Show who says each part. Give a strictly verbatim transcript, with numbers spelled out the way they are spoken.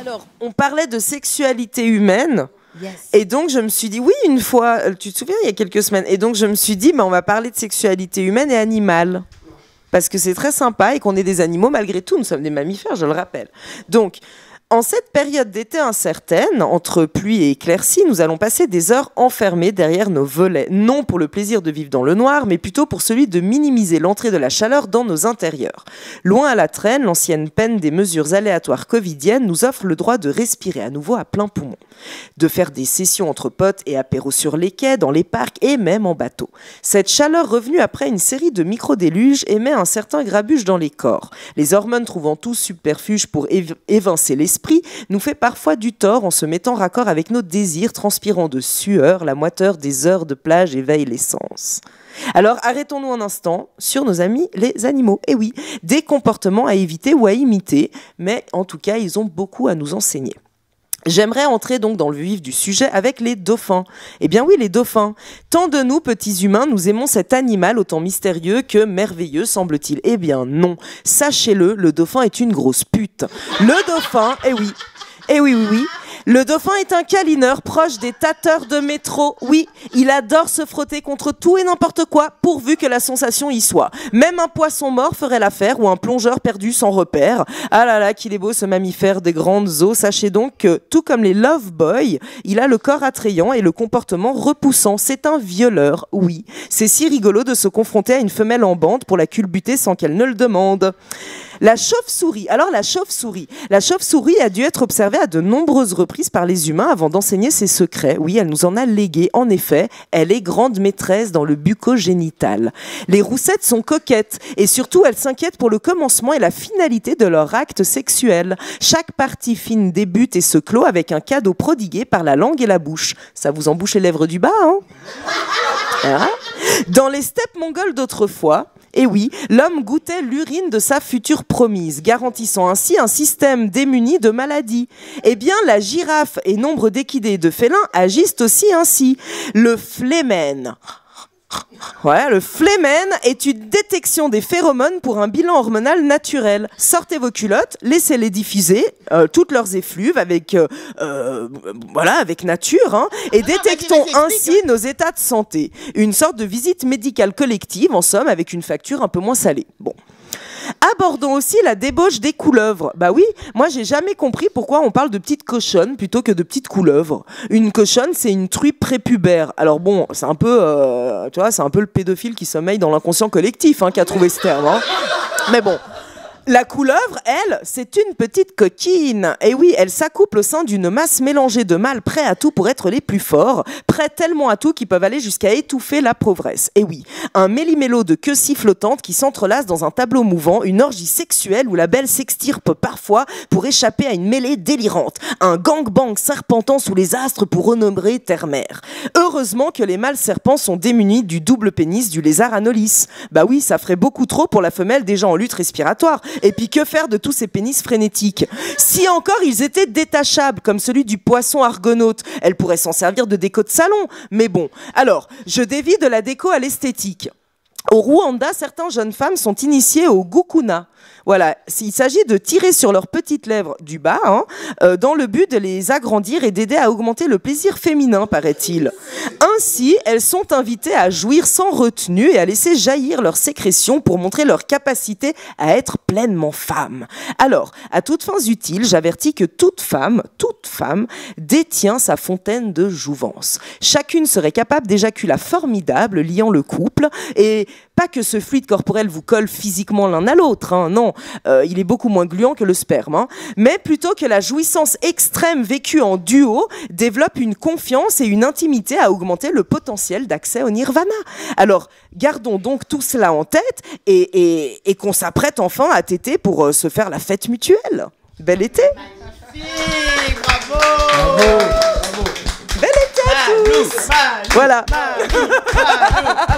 Speaker 1: Alors, on parlait de sexualité humaine.
Speaker 2: Yes.
Speaker 1: Et donc, je me suis dit, oui, une fois, tu te souviens, il y a quelques semaines. Et donc, je me suis dit, bah, on va parler de sexualité humaine et animale. Parce que c'est très sympa et qu'on est des animaux malgré tout. Nous sommes des mammifères, je le rappelle. Donc, en cette période d'été incertaine, entre pluie et éclaircie, nous allons passer des heures enfermées derrière nos volets. Non pour le plaisir de vivre dans le noir, mais plutôt pour celui de minimiser l'entrée de la chaleur dans nos intérieurs. Loin à la traîne, l'ancienne peine des mesures aléatoires covidiennes nous offre le droit de respirer à nouveau à plein poumon. De faire des sessions entre potes et apéros sur les quais, dans les parcs et même en bateau. Cette chaleur revenue après une série de micro-déluges émet un certain grabuge dans les corps. Les hormones trouvant tout subterfuge pour év- évincer l'esprit, nous fait parfois du tort en se mettant raccord avec nos désirs, transpirant de sueur, la moiteur des heures de plage éveille l'essence. Alors arrêtons-nous un instant sur nos amis les animaux. Et oui, des comportements à éviter ou à imiter, mais en tout cas, ils ont beaucoup à nous enseigner. J'aimerais entrer donc dans le vif du sujet avec les dauphins. Eh bien oui, les dauphins. Tant de nous, petits humains, nous aimons cet animal autant mystérieux que merveilleux, semble-t-il. Eh bien non. Sachez-le, le dauphin est une grosse pute. Le dauphin, eh oui. Eh oui, oui, oui. Le dauphin est un câlineur proche des tâteurs de métro. Oui, il adore se frotter contre tout et n'importe quoi, pourvu que la sensation y soit. Même un poisson mort ferait l'affaire ou un plongeur perdu sans repère. Ah là là, qu'il est beau ce mammifère des grandes eaux. Sachez donc que, tout comme les love boys, il a le corps attrayant et le comportement repoussant. C'est un violeur, oui. C'est si rigolo de se confronter à une femelle en bande pour la culbuter sans qu'elle ne le demande. La chauve-souris. Alors la chauve-souris. La chauve-souris a dû être observée à de nombreuses reprises par les humains avant d'enseigner ses secrets. Oui, elle nous en a légué. En effet, elle est grande maîtresse dans le bucco-génital. Les roussettes sont coquettes et surtout elles s'inquiètent pour le commencement et la finalité de leur acte sexuel. Chaque partie fine débute et se clôt avec un cadeau prodigué par la langue et la bouche. Ça vous embouche les lèvres du bas, hein? Hein? Dans les steppes mongoles d'autrefois, et oui, l'homme goûtait l'urine de sa future promise, garantissant ainsi un système démuni de maladies. Eh bien, la girafe et nombre d'équidés de félins agissent aussi ainsi. Le flémène. Ouais, le flémène est une détection des phéromones pour un bilan hormonal naturel. Sortez vos culottes, laissez-les diffuser, euh, toutes leurs effluves avec, euh, euh, voilà, avec nature, hein, et détectons ainsi nos états de santé. Une sorte de visite médicale collective, en somme, avec une facture un peu moins salée. Bon. Abordons aussi la débauche des couleuvres. Bah oui, moi j'ai jamais compris pourquoi on parle de petites cochonnes plutôt que de petites couleuvres. Une cochonne, c'est une truie prépubère. Alors bon, c'est un peu, euh, tu vois, c'est un peu le pédophile qui sommeille dans l'inconscient collectif, hein, qui a trouvé ce terme. Hein. Mais bon. La couleuvre, elle, c'est une petite coquine. Et oui, elle s'accouple au sein d'une masse mélangée de mâles prêts à tout pour être les plus forts, prêts tellement à tout qu'ils peuvent aller jusqu'à étouffer la pauvresse. Et oui, un méli-mélo de queue si flottante qui s'entrelace dans un tableau mouvant, une orgie sexuelle où la belle s'extirpe parfois pour échapper à une mêlée délirante. Un gangbang serpentant sous les astres pour renommer terre-mère. Heureusement que les mâles serpents sont démunis du double pénis du lézard anolis. Bah oui, ça ferait beaucoup trop pour la femelle déjà en lutte respiratoire. Et puis que faire de tous ces pénis frénétiques? Si encore ils étaient détachables, comme celui du poisson argonaute, elle pourrait s'en servir de déco de salon. Mais bon, alors, je dévie de la déco à l'esthétique. Au Rwanda, certaines jeunes femmes sont initiées au gukuna. Voilà, il s'agit de tirer sur leurs petites lèvres du bas, hein, euh, dans le but de les agrandir et d'aider à augmenter le plaisir féminin, paraît-il. Ainsi, elles sont invitées à jouir sans retenue et à laisser jaillir leurs sécrétions pour montrer leur capacité à être pleinement femme. Alors, à toutes fins utiles, j'avertis que toute femme, toute femme, détient sa fontaine de jouvence. Chacune serait capable d'éjaculat formidable liant le couple, et pas que ce fluide corporel vous colle physiquement l'un à l'autre, hein, non, euh, il est beaucoup moins gluant que le sperme, hein, mais plutôt que la jouissance extrême vécue en duo développe une confiance et une intimité à augmenter le potentiel d'accès au nirvana. Alors, gardons donc tout cela en tête et, et, et qu'on s'apprête enfin à téter pour euh, se faire la fête mutuelle. Bel été.
Speaker 2: Magnifique, bravo.
Speaker 3: Bravo, bravo.
Speaker 1: Bel été à tous.
Speaker 2: Malou, Malou,
Speaker 1: Voilà.
Speaker 2: Malou, Malou.